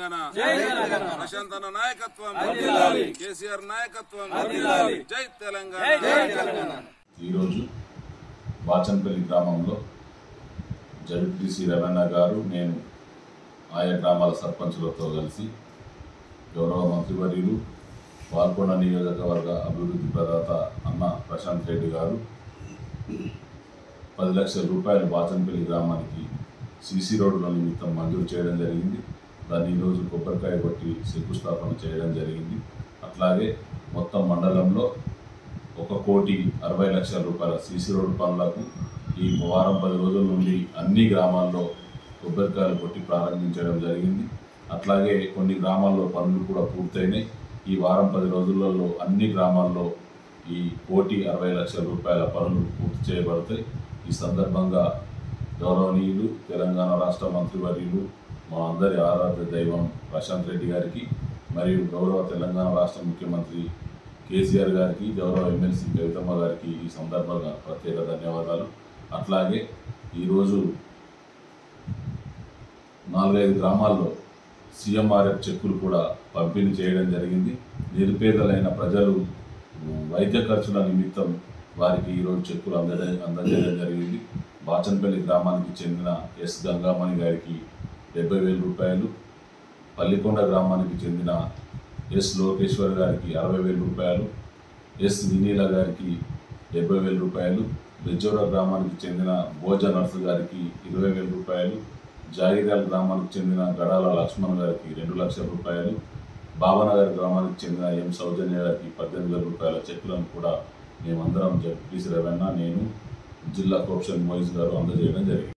తెలంగాణ ప్రశాంత్ అన్న నాయకత్వం కేసీఆర్ నాయకత్వం జై తెలంగాణ। ఈరోజు వాచన్పల్లి గ్రామంలో జడ్పీటీసీ రమణ గారు నేను ఆయా గ్రామాల సర్పంచులతో కలిసి గౌరవ మంత్రివర్యులు పాల్గొండ నియోజకవర్గ అభివృద్ధి ప్రదాత అన్న ప్రశాంత్ రెడ్డి గారు 10 లక్షల రూపాయలు వాచన్పల్లి గ్రామానికి సీసీ రోడ్డుల నిమిత్తం మంజూరు చేయడం జరిగింది। దాన్ని ఈరోజు కొబ్బరికాయ కొట్టి శంకుస్థాపన చేయడం జరిగింది। అట్లాగే మొత్తం మండలంలో 1,60,00,000 రూపాయల సీసీ రోడ్డు పనులకు ఈ వారం 10 రోజుల నుండి అన్ని గ్రామాల్లో కొబ్బరికాయలు కొట్టి ప్రారంభించడం జరిగింది। అట్లాగే కొన్ని గ్రామాల్లో పనులు కూడా పూర్తయినాయి। ఈ వారం 10 రోజులలో అన్ని గ్రామాల్లో ఈ 1,60,00,000 రూపాయల పనులు పూర్తి చేయబడతాయి। ఈ సందర్భంగా గౌరవనీయులు తెలంగాణ రాష్ట్ర మంత్రివర్యులు మా అందరి ఆరాధ్య దైవం ప్రశాంత్ రెడ్డి గారికి మరియు గౌరవ తెలంగాణ రాష్ట్ర ముఖ్యమంత్రి కేసీఆర్ గారికి గౌరవ ఎమ్మెల్సీ కవితమ్మ గారికి ఈ సందర్భంగా ప్రత్యేక ధన్యవాదాలు। అట్లాగే ఈరోజు 4-5 గ్రామాల్లో సీఎంఆర్ఎఫ్ చెక్కులు కూడా పంపిణీ చేయడం జరిగింది। నిరుపేదలైన ప్రజలు వైద్య ఖర్చుల నిమిత్తం వారికి ఈరోజు చెక్కులు అందజేయడం జరిగింది। వాచన్పల్లి గ్రామానికి చెందిన ఎస్ గంగామణి గారికి 70,000 రూపాయలు, పల్లికొండ గ్రామానికి చెందిన ఎస్ లోకేశ్వర్ గారికి 60,000 రూపాయలు, ఎస్ వినీల గారికి 70,000 రూపాయలు, బెజ్జోర గ్రామానికి చెందిన భోజ నర్సు గారికి 20,000 రూపాయలు, జాగిర్యాల గ్రామానికి చెందిన గడాల లక్ష్మణ్ గారికి 2 లక్షల రూపాయలు, బాబానగర్ గ్రామానికి చెందిన ఎం సౌజన్య గారికి 18,000 రూపాయల చెక్కులను కూడా మేమందరం జడ్పీటీసీ రమణ, నేను, జిల్లా కోఆప్షన్ మోయిస్ గారు అందజేయడం జరిగింది।